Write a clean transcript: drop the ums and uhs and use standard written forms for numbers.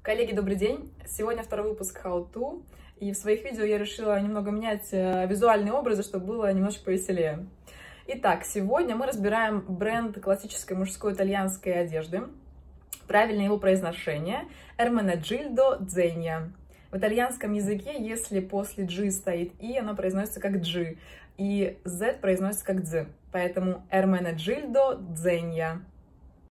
Коллеги, добрый день! Сегодня второй выпуск How To, и в своих видео я решила немного менять визуальные образы, чтобы было немножко повеселее. Итак, сегодня мы разбираем бренд классической мужской итальянской одежды. Правильное его произношение – Ermenegildo Zegna. В итальянском языке, если после G стоит И, оно произносится как G, и Z произносится как Z. Поэтому Ermenegildo Zegna.